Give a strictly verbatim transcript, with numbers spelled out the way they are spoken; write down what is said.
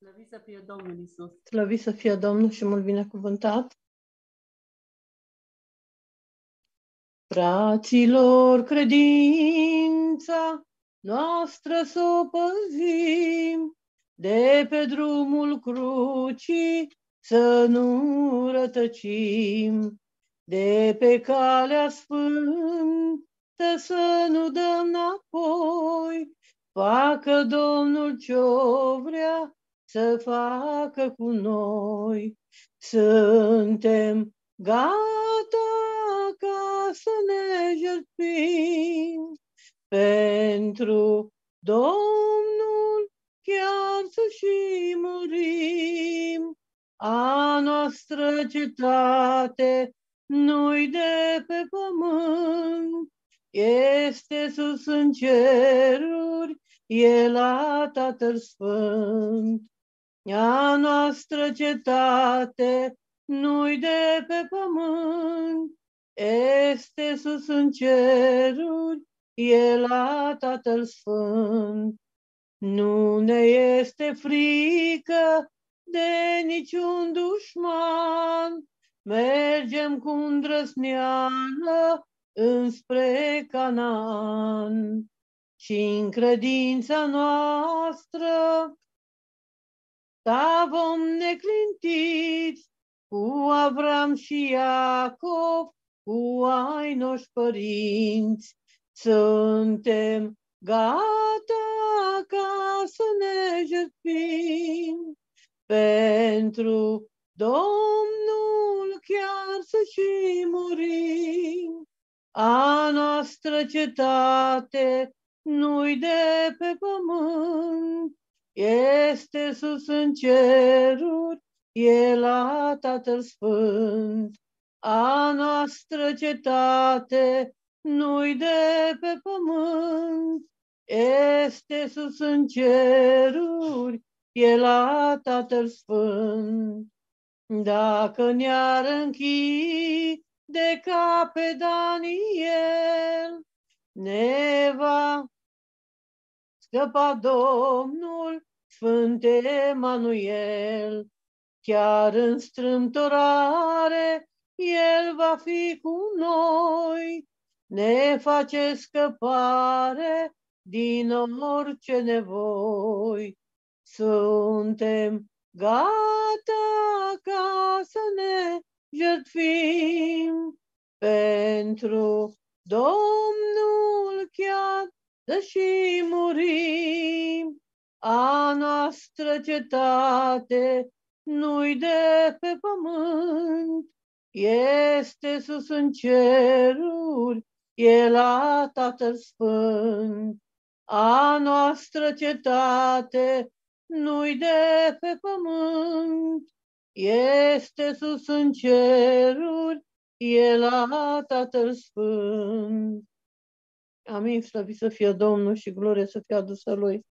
Slăvit să fie Domnul Iisus! Slăvit să fie Domnul și mult binecuvântat! Fraților, credința noastră să o păzim, de pe drumul crucii să nu rătăcim, de pe calea sfântă să nu dăm înapoi, facă Domnul ce-o vrea să facă cu noi. Suntem gata ca să ne jertfim pentru Domnul, chiar să și murim. A noastră cetate nu-i de pe pământ, este sus în ceruri, e la Tatăl Sfânt. A noastră cetate nu-i de pe pământ, este sus în ceruri, e la Tatăl Sfânt. Nu ne este frică de niciun dușman, mergem cu îndrăzneală înspre Canaan. Și-n credința noastră da vom neclintiți cu Avram și Iacov, cu ai noștri părinți. Suntem gata ca să ne jertfim pentru Domnul, chiar să și murim. A noastră cetate nu-i de pe pământ, este sus în ceruri, e la Tatăl Sfânt. A noastră cetate nu-i de pe pământ, este sus în ceruri, e la Tatăl Sfânt. Dacă ne-ar închide ca pe Daniel, ne va scăpa Domnul, Sfânt Emanuel. Chiar în strâmtorare El va fi cu noi, ne face scăpare din orice nevoi. Suntem gata ca să ne jertfim pentru Domnul, chiar să și murim. A noastră cetate nu-i de pe pământ, este sus în ceruri, e la Tatăl Sfânt. A noastră cetate nu-i de pe pământ, este sus în ceruri, e la Tatăl Sfânt. Amin, slăvit să fie Domnul și glorie să fie adusă Lui.